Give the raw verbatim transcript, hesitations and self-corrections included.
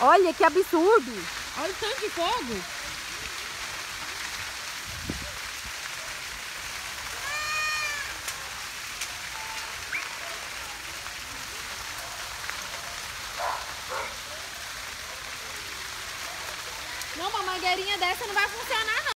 Olha que absurdo. Olha o tanto de fogo. Não, uma mangueirinha dessa não vai funcionar não.